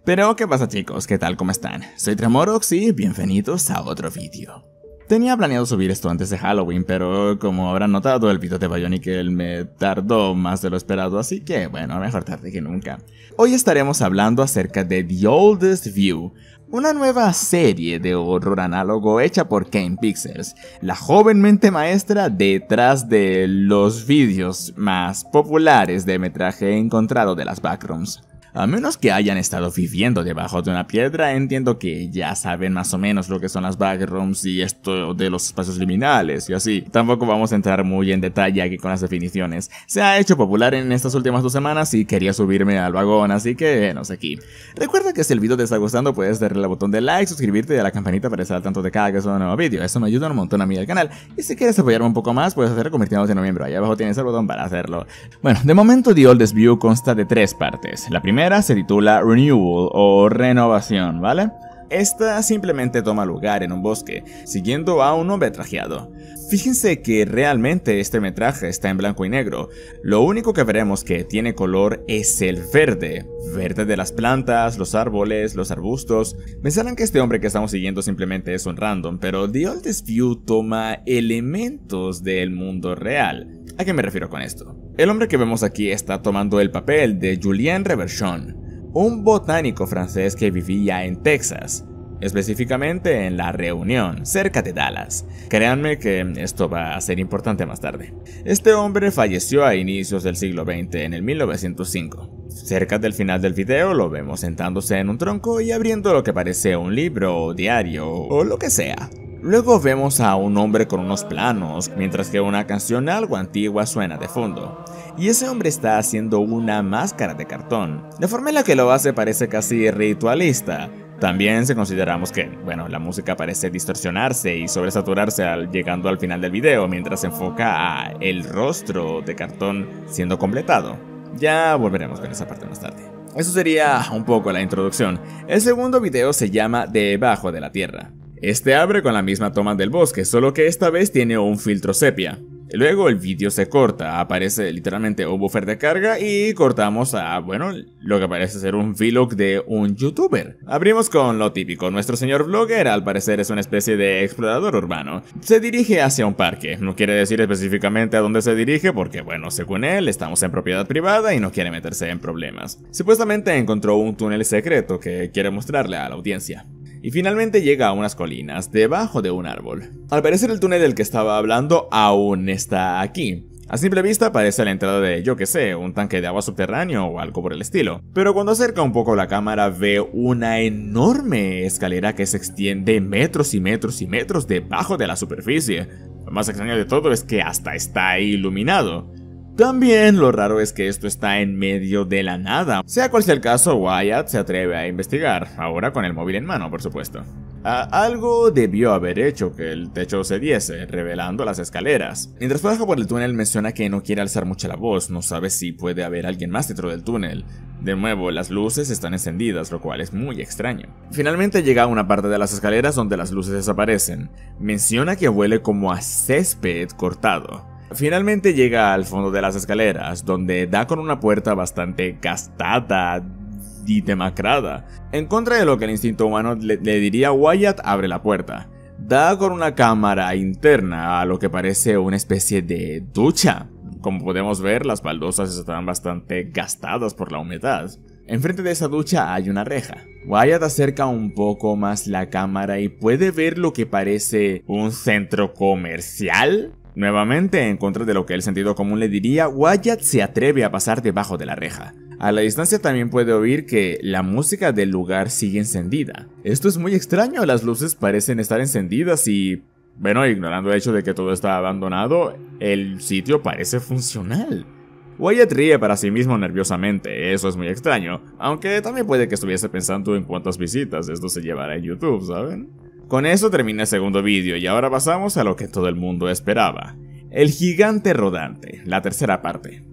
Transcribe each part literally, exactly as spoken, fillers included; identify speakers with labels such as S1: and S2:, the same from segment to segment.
S1: Pero ¿qué pasa, chicos? ¿Qué tal? ¿Cómo están? Soy Tremorox y bienvenidos a otro vídeo. Tenía planeado subir esto antes de Halloween, pero como habrán notado, el video de Bionicle me tardó más de lo esperado, así que bueno, mejor tarde que nunca. Hoy estaremos hablando acerca de The Oldest View, una nueva serie de horror análogo hecha por Kane Pixels, la joven mente maestra detrás de los vídeos más populares de metraje encontrado de las backrooms. A menos que hayan estado viviendo debajo de una piedra, entiendo que ya saben más o menos lo que son las backrooms y esto de los espacios liminales y así. Tampoco vamos a entrar muy en detalle aquí con las definiciones. Se ha hecho popular en estas últimas dos semanas y quería subirme al vagón, así que no sé aquí. Recuerda que si el video te está gustando puedes darle al botón de like, suscribirte y a la campanita para estar al tanto de cada que suba un nuevo vídeo. Eso me ayuda un montón a mí al canal. Y si quieres apoyarme un poco más, puedes hacerlo convirtiéndote en miembro. Ahí abajo tienes el botón para hacerlo. Bueno, de momento The Oldest View consta de tres partes. La primera se titula Renewal o Renovación, ¿vale? Esta simplemente toma lugar en un bosque, siguiendo a un hombre trajeado. Fíjense que realmente este metraje está en blanco y negro. Lo único que veremos que tiene color es el verde. Verde de las plantas, los árboles, los arbustos. Pensarán que este hombre que estamos siguiendo simplemente es un random, pero The Oldest View toma elementos del mundo real. ¿A qué me refiero con esto? El hombre que vemos aquí está tomando el papel de Julien Reverchon, un botánico francés que vivía en Texas, específicamente en La Reunión, cerca de Dallas. Créanme que esto va a ser importante más tarde. Este hombre falleció a inicios del siglo veinte, en el mil novecientos cinco. Cerca del final del video lo vemos sentándose en un tronco y abriendo lo que parece un libro o diario o lo que sea. Luego vemos a un hombre con unos planos, mientras que una canción algo antigua suena de fondo. Y ese hombre está haciendo una máscara de cartón. La forma en la que lo hace parece casi ritualista. También si consideramos que, bueno, la música parece distorsionarse y sobresaturarse al, llegando al final del video, mientras se enfoca a el rostro de cartón siendo completado. Ya volveremos con esa parte más tarde. Eso sería un poco la introducción. El segundo video se llama Debajo de la Tierra. Este abre con la misma toma del bosque, solo que esta vez tiene un filtro sepia. Luego el vídeo se corta, aparece literalmente un buffer de carga y cortamos a, bueno, lo que parece ser un vlog de un youtuber. Abrimos con lo típico, nuestro señor vlogger al parecer es una especie de explorador urbano. Se dirige hacia un parque, no quiere decir específicamente a dónde se dirige porque, bueno, según él, estamos en propiedad privada y no quiere meterse en problemas. Supuestamente encontró un túnel secreto que quiere mostrarle a la audiencia. Y finalmente llega a unas colinas, debajo de un árbol. Al parecer el túnel del que estaba hablando aún está aquí. A simple vista parece la entrada de, yo que sé, un tanque de agua subterráneo o algo por el estilo. Pero cuando acerca un poco la cámara ve una enorme escalera que se extiende metros y metros y metros debajo de la superficie. Lo más extraño de todo es que hasta está iluminado. También lo raro es que esto está en medio de la nada. Sea cual sea el caso, Wyatt se atreve a investigar, ahora con el móvil en mano, por supuesto. A algo debió haber hecho que el techo cediese, revelando las escaleras. Mientras baja por el túnel menciona que no quiere alzar mucho la voz, no sabe si puede haber alguien más dentro del túnel. De nuevo, las luces están encendidas, lo cual es muy extraño. Finalmente llega a una parte de las escaleras donde las luces desaparecen. Menciona que huele como a césped cortado. Finalmente llega al fondo de las escaleras, donde da con una puerta bastante gastada y demacrada. En contra de lo que el instinto humano le, le diría, Wyatt abre la puerta. Da con una cámara interna a lo que parece una especie de ducha. Como podemos ver, las baldosas están bastante gastadas por la humedad. Enfrente de esa ducha hay una reja. Wyatt acerca un poco más la cámara y puede ver lo que parece un centro comercial. Nuevamente, en contra de lo que el sentido común le diría, Wyatt se atreve a pasar debajo de la reja. A la distancia también puede oír que la música del lugar sigue encendida. Esto es muy extraño, las luces parecen estar encendidas y, bueno, ignorando el hecho de que todo está abandonado, el sitio parece funcional. Wyatt ríe para sí mismo nerviosamente, eso es muy extraño, aunque también puede que estuviese pensando en cuántas visitas esto se llevará en YouTube, ¿saben? Con eso termina el segundo vídeo y ahora pasamos a lo que todo el mundo esperaba. El gigante rodante, la tercera parte.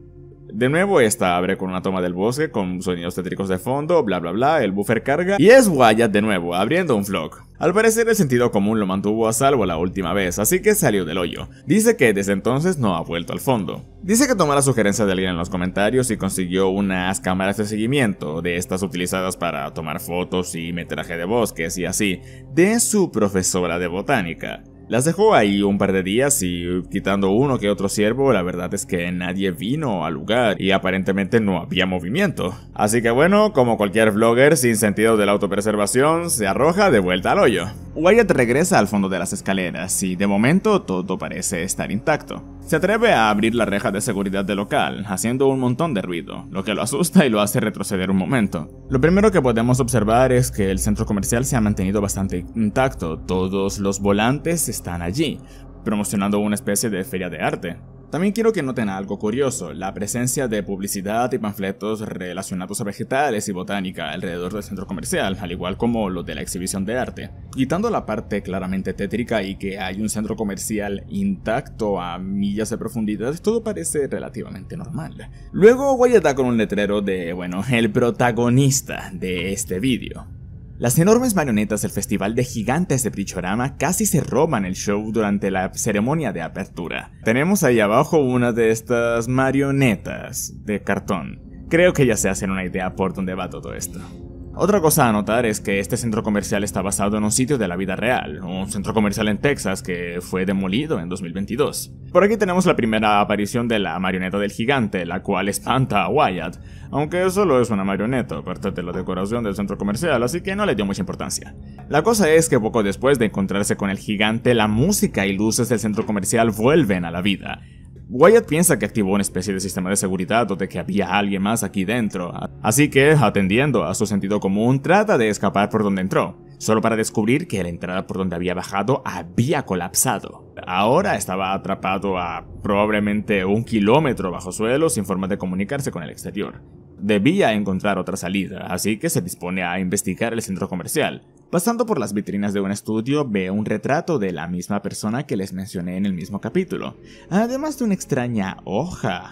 S1: De nuevo esta abre con una toma del bosque con sonidos tétricos de fondo, bla bla bla, el buffer carga y es Wyatt de nuevo abriendo un vlog. Al parecer el sentido común lo mantuvo a salvo la última vez, así que salió del hoyo. Dice que desde entonces no ha vuelto al fondo. Dice que tomó la sugerencia de alguien en los comentarios y consiguió unas cámaras de seguimiento, de estas utilizadas para tomar fotos y metraje de bosques y así, de su profesora de botánica. Las dejó ahí un par de días y, quitando uno que otro ciervo, la verdad es que nadie vino al lugar y aparentemente no había movimiento. Así que bueno, como cualquier vlogger sin sentido de la autopreservación, se arroja de vuelta al hoyo. Wyatt regresa al fondo de las escaleras y de momento todo parece estar intacto. Se atreve a abrir la reja de seguridad del local, haciendo un montón de ruido, lo que lo asusta y lo hace retroceder un momento. Lo primero que podemos observar es que el centro comercial se ha mantenido bastante intacto, todos los volantes están allí, promocionando una especie de feria de arte. También quiero que noten algo curioso, la presencia de publicidad y panfletos relacionados a vegetales y botánica alrededor del centro comercial, al igual como lo de la exhibición de arte. Quitando la parte claramente tétrica y que hay un centro comercial intacto a millas de profundidad, todo parece relativamente normal. Luego Wyatt da con un letrero de, bueno, el protagonista de este vídeo. Las enormes marionetas del Festival de Gigantes de Brichorama casi se roban el show durante la ceremonia de apertura. Tenemos ahí abajo una de estas marionetas de cartón. Creo que ya se hacen una idea por dónde va todo esto. Otra cosa a notar es que este centro comercial está basado en un sitio de la vida real, un centro comercial en Texas que fue demolido en dos mil veintidós. Por aquí tenemos la primera aparición de la marioneta del gigante, la cual espanta a Wyatt, aunque solo es una marioneta, aparte de la decoración del centro comercial, así que no le dio mucha importancia. La cosa es que poco después de encontrarse con el gigante, la música y luces del centro comercial vuelven a la vida. Wyatt piensa que activó una especie de sistema de seguridad o de que había alguien más aquí dentro, así que, atendiendo a su sentido común, trata de escapar por donde entró, solo para descubrir que la entrada por donde había bajado había colapsado. Ahora estaba atrapado a probablemente un kilómetro bajo suelo sin forma de comunicarse con el exterior. Debía encontrar otra salida, así que se dispone a investigar el centro comercial. Pasando por las vitrinas de un estudio, ve un retrato de la misma persona que les mencioné en el mismo capítulo, además de una extraña hoja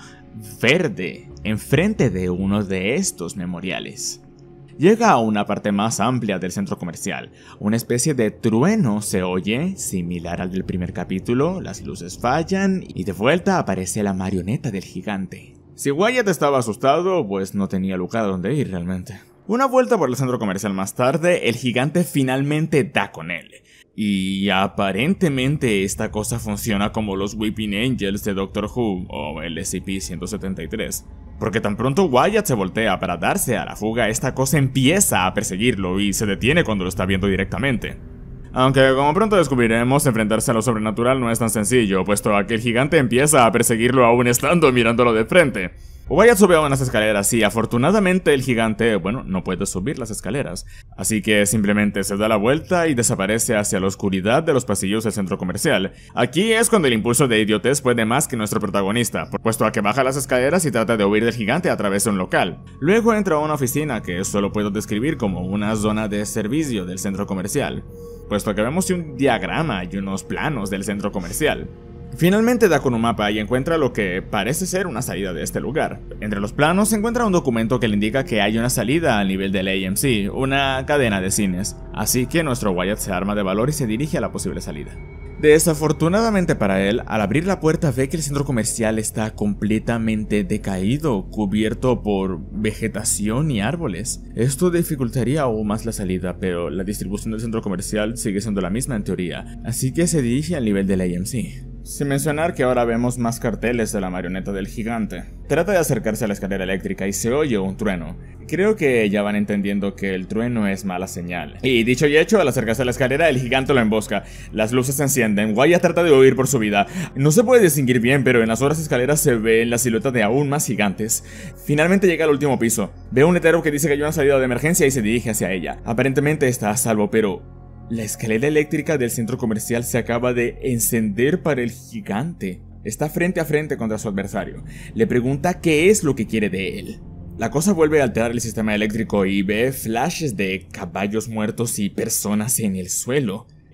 S1: verde enfrente de uno de estos memoriales. Llega a una parte más amplia del centro comercial. Una especie de trueno se oye, similar al del primer capítulo, las luces fallan y de vuelta aparece la marioneta del gigante. Si Wyatt estaba asustado, pues no tenía lugar a donde ir realmente. Una vuelta por el centro comercial más tarde, el gigante finalmente da con él. Y aparentemente esta cosa funciona como los Weeping Angels de Doctor Who o el S C P ciento setenta y tres. Porque tan pronto Wyatt se voltea para darse a la fuga, esta cosa empieza a perseguirlo y se detiene cuando lo está viendo directamente. Aunque, como pronto descubriremos, enfrentarse a lo sobrenatural no es tan sencillo, puesto a que el gigante empieza a perseguirlo aún estando mirándolo de frente. Wyatt sube a unas escaleras y afortunadamente el gigante, bueno, no puede subir las escaleras, así que simplemente se da la vuelta y desaparece hacia la oscuridad de los pasillos del centro comercial. Aquí es cuando el impulso de idiotez puede más que nuestro protagonista, puesto a que baja las escaleras y trata de huir del gigante a través de un local. Luego entra a una oficina que solo puedo describir como una zona de servicio del centro comercial, puesto que vemos un diagrama y unos planos del centro comercial. Finalmente da con un mapa y encuentra lo que parece ser una salida de este lugar. Entre los planos se encuentra un documento que le indica que hay una salida al nivel del A M C, una cadena de cines, así que nuestro Wyatt se arma de valor y se dirige a la posible salida. Desafortunadamente para él, al abrir la puerta ve que el centro comercial está completamente decaído, cubierto por vegetación y árboles. Esto dificultaría aún más la salida, pero la distribución del centro comercial sigue siendo la misma en teoría, así que se dirige al nivel del A M C. Sin mencionar que ahora vemos más carteles de la marioneta del gigante. Trata de acercarse a la escalera eléctrica y se oye un trueno. Creo que ya van entendiendo que el trueno es mala señal. Y dicho y hecho, al acercarse a la escalera, el gigante lo embosca. Las luces se encienden, Wyatt trata de huir por su vida. No se puede distinguir bien, pero en las otras escaleras se ve la silueta de aún más gigantes. Finalmente llega al último piso. Ve un letrero que dice que hay una salida de emergencia y se dirige hacia ella. Aparentemente está a salvo, pero la escalera eléctrica del centro comercial se acaba de encender para el gigante. Está frente a frente contra su adversario. Le pregunta qué es lo que quiere de él. La cosa vuelve a alterar el sistema eléctrico y ve flashes de caballos muertos y personas en el suelo.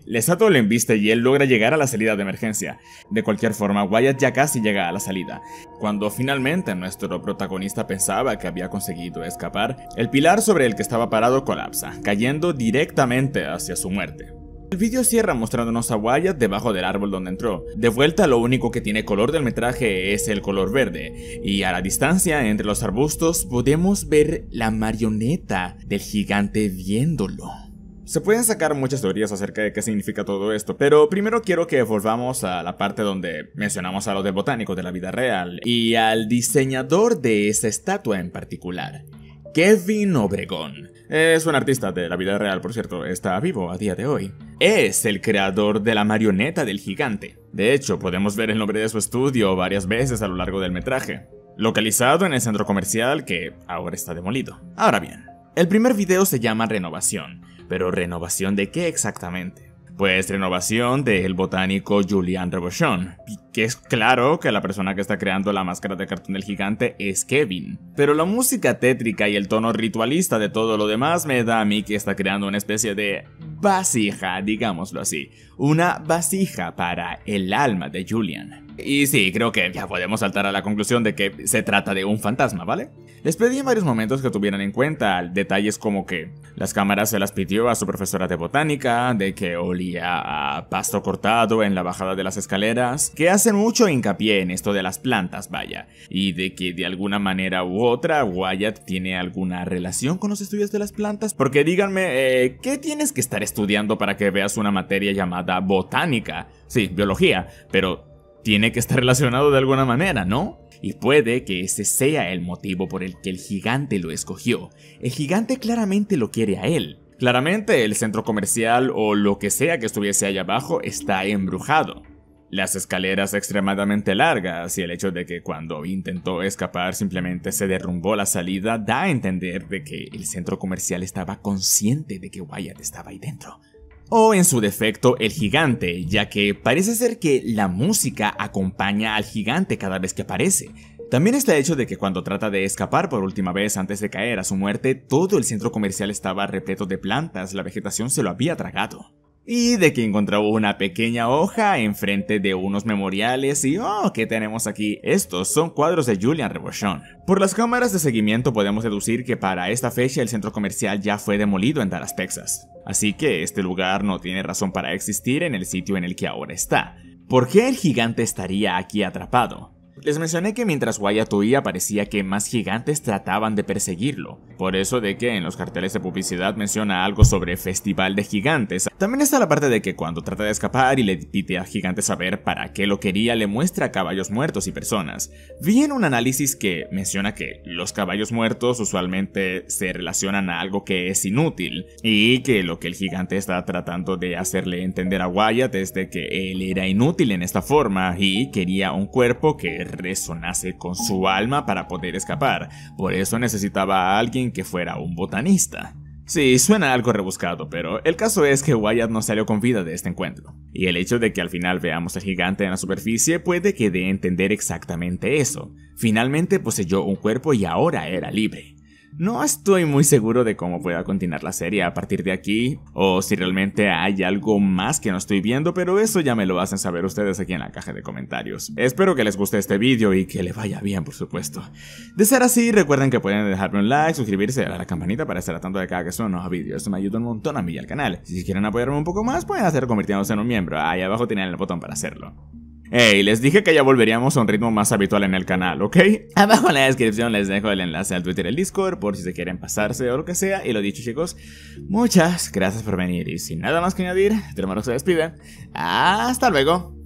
S1: La estatua lo embiste y él logra llegar a la salida de emergencia. De cualquier forma, Wyatt ya casi llega a la salida. Cuando finalmente nuestro protagonista pensaba que había conseguido escapar, el pilar sobre el que estaba parado colapsa, cayendo directamente hacia su muerte. El vídeo cierra mostrándonos a Wyatt debajo del árbol donde entró. De vuelta, lo único que tiene color del metraje es el color verde, y a la distancia entre los arbustos podemos ver la marioneta del gigante viéndolo. Se pueden sacar muchas teorías acerca de qué significa todo esto, pero primero quiero que volvamos a la parte donde mencionamos a los del botánico de la vida real y al diseñador de esa estatua en particular, Kevin Obregón. Es un artista de la vida real, por cierto, está vivo a día de hoy. Es el creador de la marioneta del gigante. De hecho, podemos ver el nombre de su estudio varias veces a lo largo del metraje, localizado en el centro comercial que ahora está demolido. Ahora bien, el primer video se llama Renovación. ¿Pero renovación de qué exactamente? Pues renovación del botánico Julian Rebuchon, que es claro que la persona que está creando la máscara de cartón del gigante es Kevin. Pero la música tétrica y el tono ritualista de todo lo demás me da a mí que está creando una especie de vasija, digámoslo así. Una vasija para el alma de Julian. Y sí, creo que ya podemos saltar a la conclusión de que se trata de un fantasma, ¿vale? Les pedí en varios momentos que tuvieran en cuenta detalles como que las cámaras se las pidió a su profesora de botánica, de que olía a pasto cortado en la bajada de las escaleras, que hacen mucho hincapié en esto de las plantas, vaya, y de que de alguna manera u otra Wyatt tiene alguna relación con los estudios de las plantas, porque díganme, eh, ¿qué tienes que estar estudiando para que veas una materia llamada botánica? Sí, biología, pero tiene que estar relacionado de alguna manera, ¿no? Y puede que ese sea el motivo por el que el gigante lo escogió. El gigante claramente lo quiere a él. Claramente el centro comercial o lo que sea que estuviese allá abajo está embrujado. Las escaleras extremadamente largas y el hecho de que cuando intentó escapar simplemente se derrumbó la salida da a entender de que el centro comercial estaba consciente de que Wyatt estaba ahí dentro. O en su defecto el gigante, ya que parece ser que la música acompaña al gigante cada vez que aparece. También está el hecho de que cuando trata de escapar por última vez antes de caer a su muerte, todo el centro comercial estaba repleto de plantas, la vegetación se lo había tragado. Y de que encontró una pequeña hoja enfrente de unos memoriales y oh, ¿qué tenemos aquí? Estos son cuadros de Julian Rebuchon. Por las cámaras de seguimiento podemos deducir que para esta fecha el centro comercial ya fue demolido en Dallas, Texas. Así que este lugar no tiene razón para existir en el sitio en el que ahora está. ¿Por qué el gigante estaría aquí atrapado? Les mencioné que mientras Wyatt huía parecía que más gigantes trataban de perseguirlo. Por eso de que en los carteles de publicidad menciona algo sobre Festival de Gigantes. También está la parte de que cuando trata de escapar y le pide al gigante saber para qué lo quería, le muestra caballos muertos y personas. Vi en un análisis que menciona que los caballos muertos usualmente se relacionan a algo que es inútil. Y que lo que el gigante está tratando de hacerle entender a Wyatt es de que él era inútil en esta forma y quería un cuerpo que resonase con su alma para poder escapar. Por eso necesitaba a alguien que fuera un botanista. Sí, suena algo rebuscado, pero el caso es que Wyatt no salió con vida de este encuentro. Y el hecho de que al final veamos al gigante en la superficie puede que dé a entender exactamente eso. Finalmente poseyó un cuerpo y ahora era libre. No estoy muy seguro de cómo pueda continuar la serie a partir de aquí, o si realmente hay algo más que no estoy viendo, pero eso ya me lo hacen saber ustedes aquí en la caja de comentarios. Espero que les guste este vídeo y que le vaya bien, por supuesto. De ser así, recuerden que pueden dejarme un like, suscribirse y darle a la campanita para estar al tanto de cada que suba un nuevo vídeo. Esto me ayuda un montón a mí y al canal. Si quieren apoyarme un poco más, pueden hacerlo convirtiéndose en un miembro. Ahí abajo tienen el botón para hacerlo. Hey, les dije que ya volveríamos a un ritmo más habitual en el canal, ¿ok? Abajo en la descripción les dejo el enlace al Twitter y el Discord por si se quieren pasarse o lo que sea. Y lo dicho, chicos, muchas gracias por venir y sin nada más que añadir, Tremorox se despide. Hasta luego.